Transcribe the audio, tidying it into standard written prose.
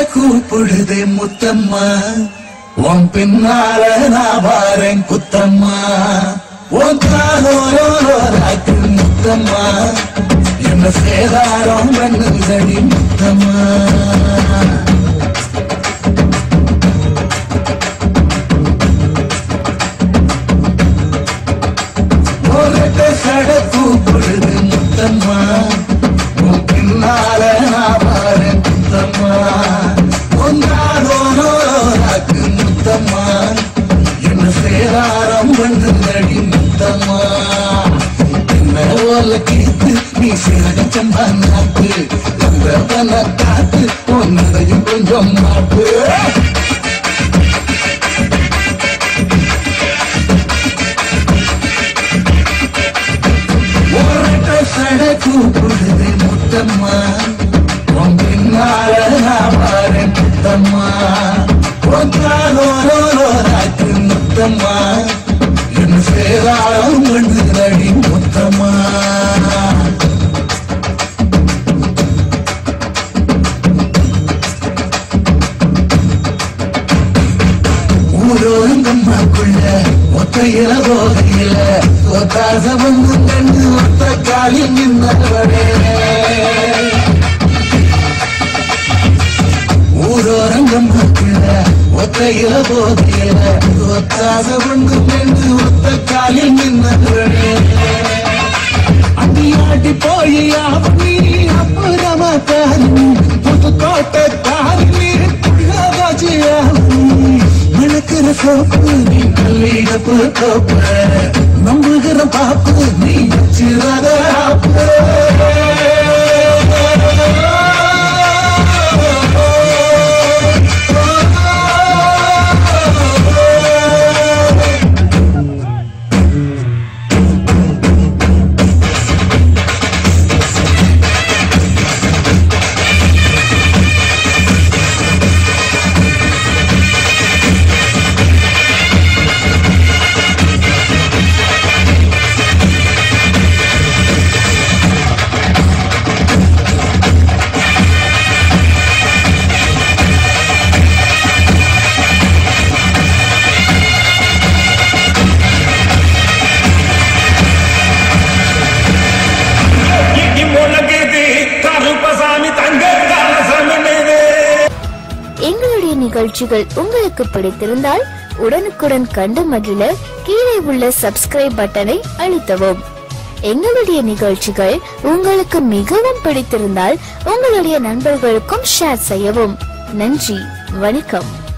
கூப்பிடுதே முத்தம்மா உன் பின்னால நான் வாரேன் குத்தம்மா உன் காலோராக்கு முத்தம்மா என்ன சேதாரம் பண்ணுதடி முத்தம்மா சட கூப்பிடுது முத்தம்மா உன் பின்னால நான் வாரேன் முத்தம்மா ஒன்றாக்கு முத்தம்மா என்ன சேதாரம் பண்ணுதடி முத்தம்மா என்ன ஓல கீத்து நீ சிறக சம்பா நாட்டு அந்த காத்து உன்னதையும் கொஞ்சம் மாட்டு சட கூப்பிடுது முத்தம்மா உன் பின்னால நான் வாரேன் முத்தம்மா ஒன்றாக்கு முத்தம்மா என்ன சேதாரம் பண்ணுதடி முத்தம்மா ஊரோங்கம்மாக்குள்ள ஒத்தையில போகையில ஒத்தாச வந்து கண்டு ஒத்த காலில் நின்றவடே ஊரோரங்கம்மாக்குள்ள ஒத்தையில போகையில ஒத்தாச வந்து கண்டு ஒத்த காலில் நின்றவடே அடியாட்டி போய் அப்படி அப்புறமா தாரி புது கோட்டை தாரி மணக்கிற சோப்பு நீ நல்லிடப்பு கோப்ப நம்புகிற பாப்பு நீ வச்சிராத எங்களுடைய நிகழ்ச்சிகள் உங்களுக்கு பிடித்திருந்தால் உடனுக்குடன் கண்டு மகிழ கீழே உள்ள சப்ஸ்கிரைப் பட்டனை அழுத்தவும். எங்களுடைய நிகழ்ச்சிகள் உங்களுக்கு மிகவும் பிடித்திருந்தால் உங்களுடைய நண்பர்களுக்கும் ஷேர் செய்யவும். நன்றி, வணக்கம்.